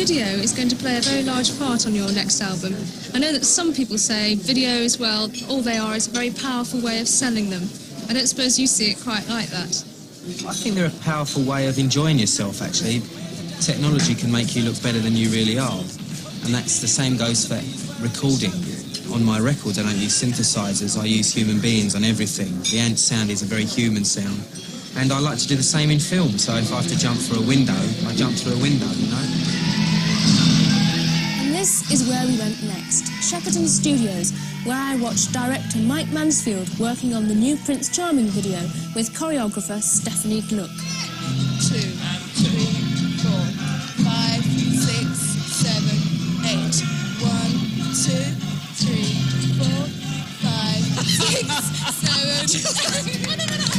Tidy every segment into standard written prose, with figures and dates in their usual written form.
video is going to play a very large part on your next album. I know that some people say videos, well, all they are is a very powerful way of selling them. I don't suppose you see it quite like that. I think they're a powerful way of enjoying yourself, actually. Technology can make you look better than you really are. And that's the same goes for recording. On my records, I don't use synthesizers, I use human beings on everything. The Ant sound is a very human sound. And I like to do the same in film, so if I have to jump through a window, I jump through a window, you know? And this is where we went next, Shepperton Studios, where I watched director Mike Mansfield working on the new Prince Charming video with choreographer Stephanie Gluck. 2, 3, 4, 5, 6, 7, 8. 1, 2, 3, 4, 5, 6, 7.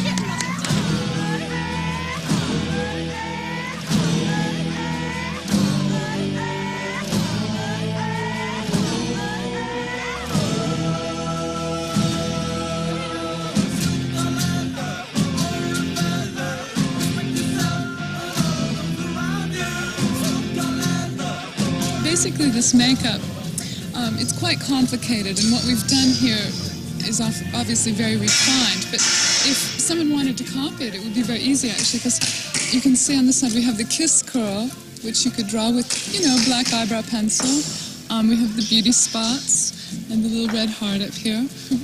Basically, this makeup, it's quite complicated, and what we've done here is obviously very refined, but if someone wanted to copy it, it would be very easy, actually, because you can see on this side we have the kiss curl, which you could draw with, you know, black eyebrow pencil. We have the beauty spots and the little red heart up here.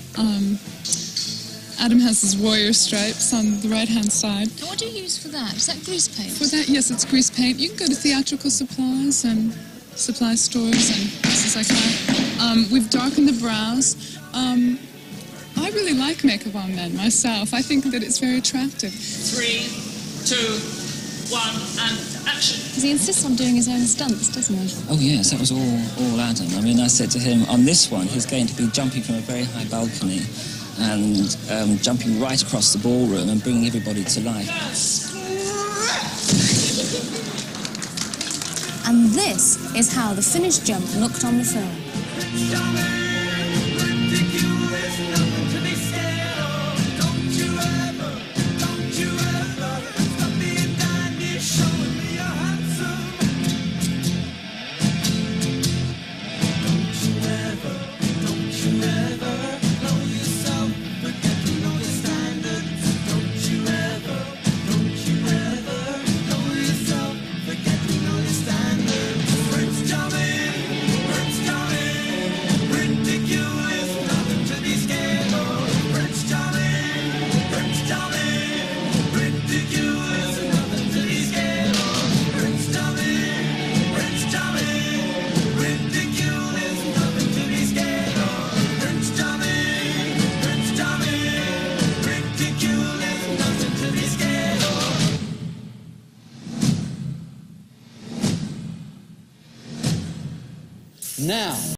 Adam has his warrior stripes on the right-hand side. And what do you use for that? Is that grease paint? For that, yes, it's grease paint. You can go to theatrical supplies and supply stores and places like that. We've darkened the brows. I really like makeup on men myself. I think that it's very attractive. 3, 2, 1, and action. Because he insists on doing his own stunts, doesn't he? Oh yes, that was all Adam. I mean, I said to him, on this one, he's going to be jumping from a very high balcony and jumping right across the ballroom and bringing everybody to life. And this is how the finished jump looked on the film. Now,